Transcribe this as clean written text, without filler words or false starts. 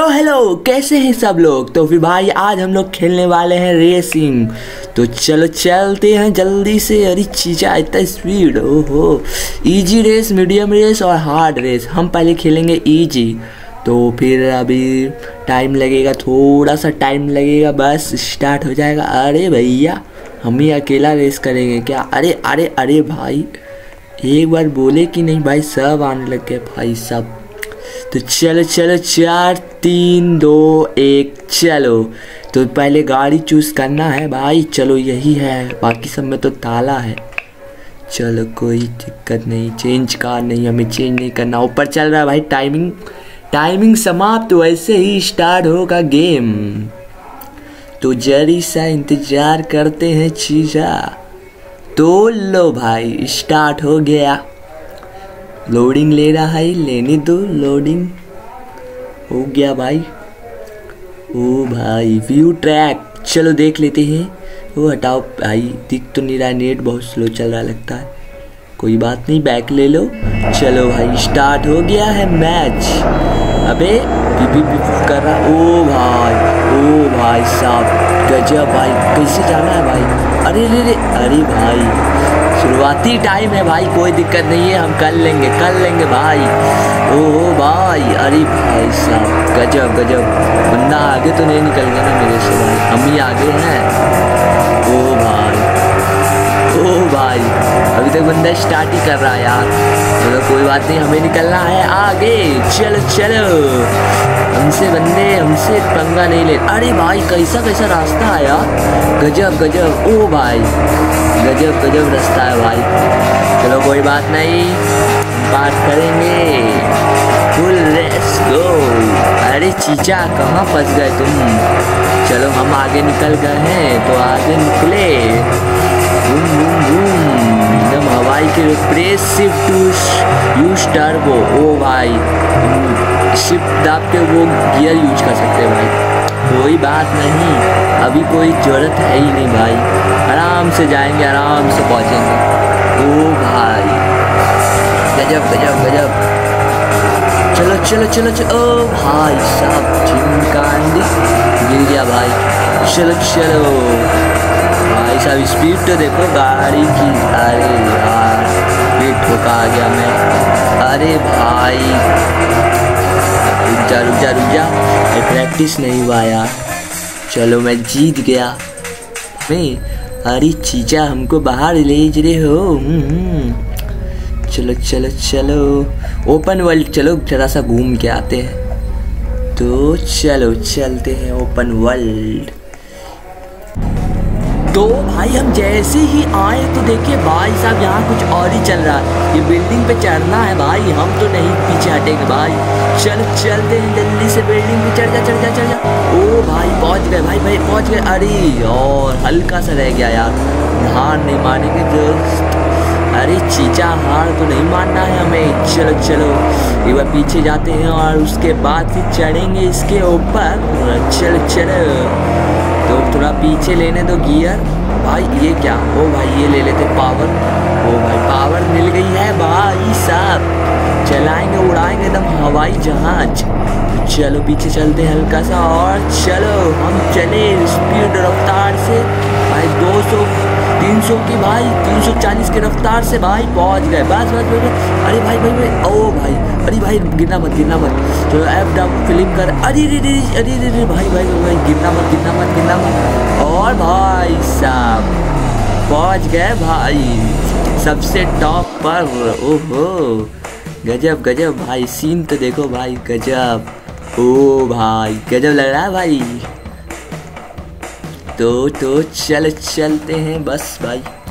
तो हेलो, कैसे हैं सब लोग। तो फिर भाई आज हम लोग खेलने वाले हैं रेसिंग। तो चलो चलते हैं जल्दी से। अरे चीजा इतना स्पीड, ओहो। इजी रेस, मीडियम रेस और हार्ड रेस। हम पहले खेलेंगे इजी। तो फिर अभी टाइम लगेगा, थोड़ा सा टाइम लगेगा, बस स्टार्ट हो जाएगा। अरे भैया हम ही अकेला रेस करेंगे क्या। अरे अरे अरे भाई एक बार बोले कि नहीं भाई, सब आने लग गए भाई सब। तो चलो चलो 4 3 2 1 चलो। तो पहले गाड़ी चूज़ करना है भाई। चलो यही है, बाकी सब में तो ताला है। चलो कोई दिक्कत नहीं, चेंज कार नहीं, हमें चेंज नहीं करना। ऊपर चल रहा है भाई टाइमिंग समाप्त। तो वैसे ही स्टार्ट होगा गेम। तो जरी सा इंतजार करते हैं चीजा। तो लो भाई स्टार्ट हो गया। लोडिंग ले रहा है, लेने दो। लोडिंग हो गया भाई। ओ भाई व्यू ट्रैक, चलो देख लेते हैं। वो हटाओ भाई, दिख तो नहीं रहा, नेट बहुत स्लो चल रहा लगता है। कोई बात नहीं, बैक ले लो। चलो भाई स्टार्ट हो गया है मैच। अबे पीपी कर रहा। ओ भाई साहब गजब भाई, कैसे जाना है भाई। अरे अरे भाई शुरुआती टाइम है भाई, कोई दिक्कत नहीं है, हम कर लेंगे भाई। ओह भाई, अरे भाई साहब गजब गजब। बंदा आगे तो नहीं निकल गया ना मेरे से भाई, हम ही आगे हैं। ओ भाई अभी तक बंदा स्टार्ट ही कर रहा है यार। चलो कोई बात नहीं, हमें निकलना है आगे। चलो हमसे पंगा नहीं ले। अरे भाई कैसा रास्ता है यार, गजब। ओ भाई गजब रास्ता है भाई। चलो कोई बात नहीं, बात करेंगे। Full let's go. अरे चीचा कहाँ फंस गए तुम। चलो हम आगे निकल गए हैं, तो आगे निकले। बूम बूम बूम, एकदम हवाई के press shift to use turbo. ओ भाई शिफ्ट दाब के वो गियर यूज कर सकते हैं भाई। कोई बात नहीं, अभी कोई ज़रूरत है ही नहीं भाई, आराम से जाएंगे, आराम से पहुँचेंगे। ओ भाई गजब। चलो ओ भाई साहब चिमकांडी गिर गया भाई। चलो भाई साहब स्पीड तो देखो गाड़ी की। अरे यार ये ठोका आ गया मैं। अरे भाई रुक जा, प्रैक्टिस नहीं हुआ यार। चलो मैं जीत गया। अरे चीचा हमको बाहर ले रहे हो। चलो ओपन वर्ल्ड, चलो थोड़ा सा घूम के आते हैं। तो चलो चलते हैं ओपन वर्ल्ड। तो भाई हम जैसे ही आए तो देखिए भाई साहब यहाँ कुछ और ही चल रहा है। ये बिल्डिंग पे चढ़ना है भाई, हम तो नहीं पीछे हटेंगे भाई। चलते हैं जल्दी से, बिल्डिंग पे चढ़ जा। ओ भाई पहुँच गए भाई पहुँच गए। अरे और हल्का सा रह गया यार, हार नहीं मानेंगे दोस्त। अरे चीचा हार तो नहीं मानना है हमें। चलो एक बार पीछे जाते हैं और उसके बाद फिर चढ़ेंगे इसके ऊपर। चलो तो थोड़ा पीछे लेने दो गियर भाई। ये क्या, ओ भाई ये ले लेते पावर। ओ भाई पावर मिल गई है भाई साहब, चलाएंगे उड़ाएंगे एकदम हवाई जहाज। चलो पीछे चलते हैं हल्का सा, और चलो हम चले स्पीड रफ्तार से भाई। 200 300 की भाई, 340 की रफ्तार से भाई पहुंच गए। बस। अरे भाई ओ भाई, अरे भाई गिरना मत। तो एफ डब फिल्म कर। अरे भाई गिरना मत। और भाई साहब पहुंच गए भाई सबसे टॉप पर। ओहो गजब भाई, सीन तो देखो भाई गजब। ओ भाई गजब लग रहा है भाई। तो चलते हैं बस भाई।